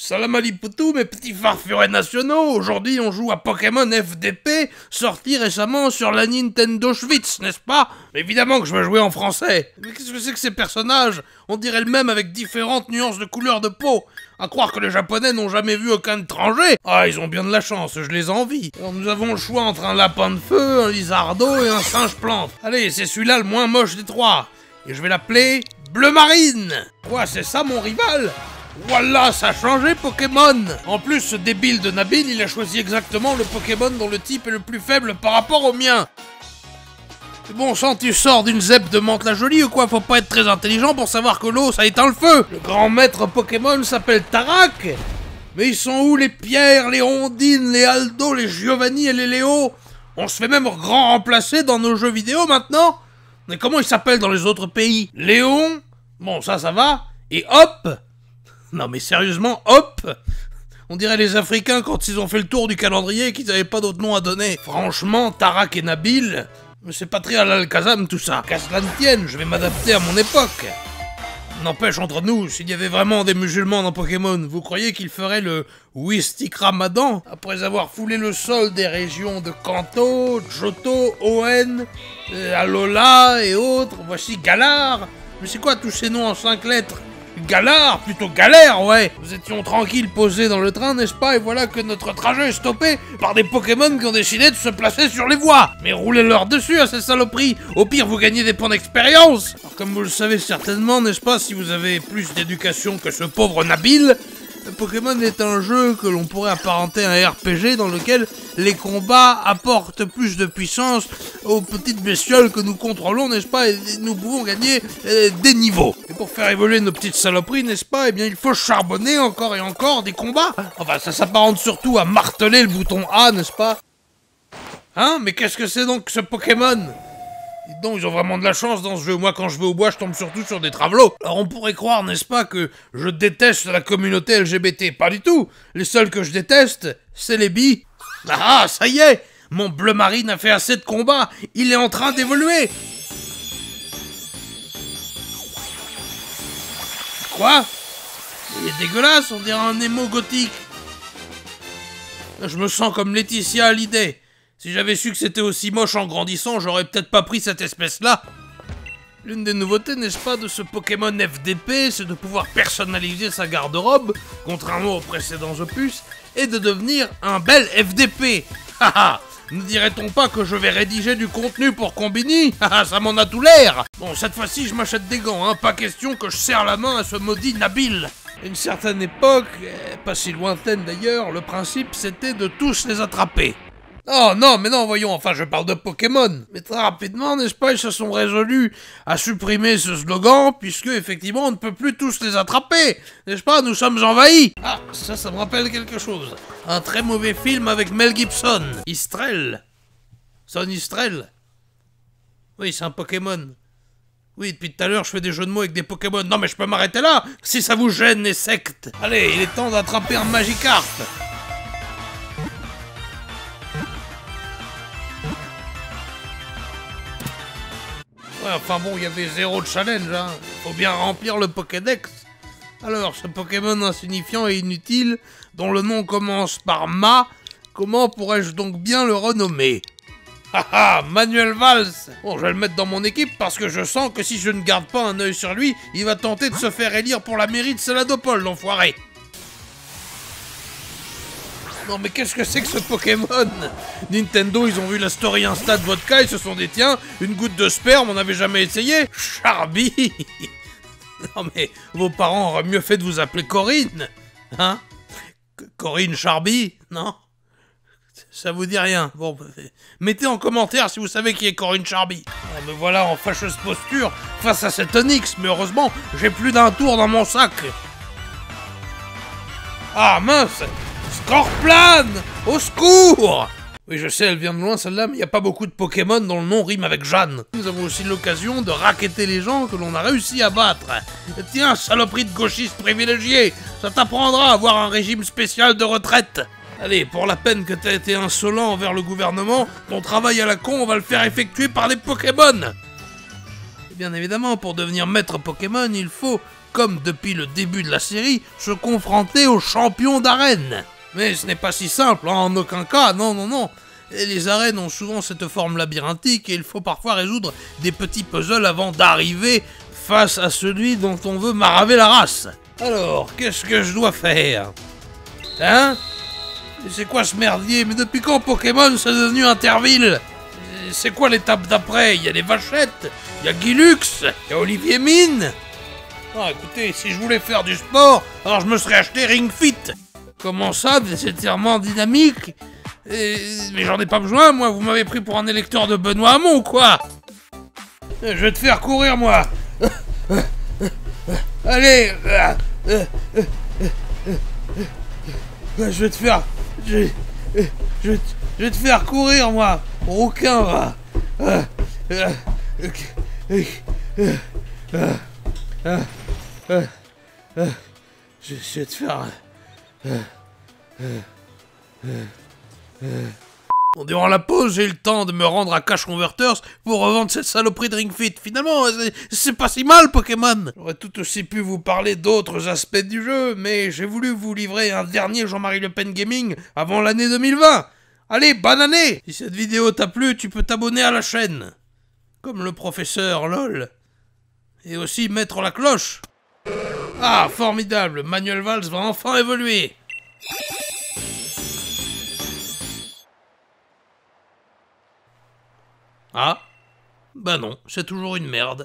Salam alipoutou mes petits farfurets nationaux, aujourd'hui on joue à Pokémon FDP, sorti récemment sur la Nintendo Switch, n'est-ce pas? Évidemment que je vais jouer en français. Mais qu'est-ce que c'est que ces personnages? On dirait le même avec différentes nuances de couleur de peau. À croire que les japonais n'ont jamais vu aucun étranger. Ah, ils ont bien de la chance, je les envie. Alors nous avons le choix entre un lapin de feu, un lizardo et un singe plante. Allez, c'est celui-là le moins moche des trois. Et je vais l'appeler Bleu Marine. Quoi, c'est ça mon rival? Voilà, ça a changé Pokémon. En plus, ce débile de Nabil, il a choisi exactement le Pokémon dont le type est le plus faible par rapport au mien. Bon sang, tu sors d'une ZEP de Mantes-la-Jolie ou quoi? Faut pas être très intelligent pour savoir que l'eau, ça éteint le feu. Le grand maître Pokémon s'appelle Tarak. Mais ils sont où les Pierre, les Ondine, les Aldo, les Giovanni et les Léo? On se fait même grand remplacer dans nos jeux vidéo maintenant. Mais comment ils s'appellent dans les autres pays? Léon? Bon, ça va. Et Hop? Non mais sérieusement, Hop? On dirait les Africains quand ils ont fait le tour du calendrier et qu'ils n'avaient pas d'autre nom à donner. Franchement, Tarak et Nabil, c'est pas très al-Kazam tout ça. Qu'à cela ne tienne, je vais m'adapter à mon époque. N'empêche, entre nous, s'il y avait vraiment des musulmans dans Pokémon, vous croyez qu'ils feraient le Wistik Ramadan après avoir foulé le sol des régions de Kanto, Johto, Hoenn, Alola et autres? Voici Galar. Mais c'est quoi tous ces noms en 5 lettres? Galar, plutôt galère, ouais. Nous étions tranquilles posés dans le train, n'est-ce pas? Et voilà que notre trajet est stoppé par des Pokémon qui ont décidé de se placer sur les voies. Mais roulez-leur dessus à ces saloperies. Au pire, vous gagnez des points d'expérience. Alors, comme vous le savez certainement, n'est-ce pas, si vous avez plus d'éducation que ce pauvre Nabil, Pokémon est un jeu que l'on pourrait apparenter à un RPG dans lequel les combats apportent plus de puissance aux petites bestioles que nous contrôlons, n'est-ce pas? Et nous pouvons gagner des niveaux. Et pour faire évoluer nos petites saloperies, n'est-ce pas? Eh bien, il faut charbonner encore et encore des combats. Enfin, ça s'apparente surtout à marteler le bouton A, n'est-ce pas? Hein? Mais qu'est-ce que c'est donc ce Pokémon? Dis donc, ils ont vraiment de la chance dans ce jeu. Moi, quand je vais au bois, je tombe surtout sur des travelots. Alors, on pourrait croire, n'est-ce pas, que je déteste la communauté LGBT. Pas du tout. Les seuls que je déteste, c'est les bi. Ah, ça y est! Mon Bleu Marine a fait assez de combats. Il est en train d'évoluer. Quoi? Il est dégueulasse, on dirait un émo gothique. Je me sens comme Laetitia Hallyday. Si j'avais su que c'était aussi moche en grandissant, j'aurais peut-être pas pris cette espèce-là. L'une des nouveautés, n'est-ce pas, de ce Pokémon FDP, c'est de pouvoir personnaliser sa garde-robe, contrairement aux précédents opus, et de devenir un bel FDP. Haha, ne dirait-on pas que je vais rédiger du contenu pour Combini? Haha, ça m'en a tout l'air. Bon, cette fois-ci, je m'achète des gants, hein, pas question que je serre la main à ce maudit Nabil. À une certaine époque, pas si lointaine d'ailleurs, le principe c'était de tous les attraper. Oh non, mais non, voyons, enfin je parle de Pokémon. Mais très rapidement, n'est-ce pas, ils se sont résolus à supprimer ce slogan, puisque effectivement on ne peut plus tous les attraper. N'est-ce pas, nous sommes envahis. Ah, ça me rappelle quelque chose. Un très mauvais film avec Mel Gibson. Istrel. Son Istrel. Oui, c'est un Pokémon. Oui, depuis tout à l'heure, je fais des jeux de mots avec des Pokémon. Non mais je peux m'arrêter là, si ça vous gêne les sectes. Allez, il est temps d'attraper un Magikarp. Ouais, enfin bon, il y avait 0 de challenge, hein. Faut bien remplir le Pokédex. Alors, ce Pokémon insignifiant et inutile, dont le nom commence par Ma, comment pourrais-je donc bien le renommer? Haha, Manuel Valls. Bon, je vais le mettre dans mon équipe parce que je sens que si je ne garde pas un œil sur lui, il va tenter de se faire élire pour la mairie de Saladopol, l'enfoiré. Non mais qu'est-ce que c'est que ce Pokémon? Nintendo, ils ont vu la story Insta de vodka, ils se sont dit tiens, une goutte de sperme, on n'avait jamais essayé. Charby. Non mais, vos parents auraient mieux fait de vous appeler Corinne. Hein? Corinne Charby? Non? Ça vous dit rien? Bon, mettez en commentaire si vous savez qui est Corinne Charby. Oh, me voilà en fâcheuse posture face à cet Onix, mais heureusement, j'ai plus d'un tour dans mon sac. Ah mince! Scorplan! Au secours! Oui, je sais, elle vient de loin celle-là, mais il n'y a pas beaucoup de Pokémon dont le nom rime avec Jeanne. Nous avons aussi l'occasion de racketter les gens que l'on a réussi à battre. Et tiens, saloperie de gauchiste privilégié, ça t'apprendra à avoir un régime spécial de retraite. Allez, pour la peine que t'as été insolent envers le gouvernement, ton travail à la con, on va le faire effectuer par des Pokémon. Et bien évidemment, pour devenir maître Pokémon, il faut comme depuis le début de la série, se confronter aux champions d'arène. Mais ce n'est pas si simple, hein, en aucun cas, non, non, non. Et les arènes ont souvent cette forme labyrinthique et il faut parfois résoudre des petits puzzles avant d'arriver face à celui dont on veut maraver la race. Alors, qu'est-ce que je dois faire? Hein? C'est quoi ce merdier? Mais depuis quand Pokémon c'est devenu Interville? C'est quoi l'étape d'après? Il y a des vachettes, il y a Guilux, il y a Olivier Mine. Ah écoutez, si je voulais faire du sport, alors je me serais acheté Ring Fit. Comment ça, des étirements dynamiques? Mais j'en ai pas besoin, moi, vous m'avez pris pour un électeur de Benoît Hamon ou quoi? Je vais te faire courir, moi. Allez. Je vais te faire... Je vais te faire courir, moi. Rouquin, va. Je vais te faire... Bon, durant la pause, j'ai eu le temps de me rendre à Cash Converters pour revendre cette saloperie de Ring Fit. Finalement, c'est pas si mal, Pokémon. J'aurais tout aussi pu vous parler d'autres aspects du jeu, mais j'ai voulu vous livrer un dernier Jean-Marie Le Pen Gaming avant l'année 2020. Allez, bonne année! Si cette vidéo t'a plu, tu peux t'abonner à la chaîne. Comme le professeur, lol. Et aussi mettre la cloche. Ah, formidable, Manuel Valls va enfin évoluer. Ah, bah non, c'est toujours une merde.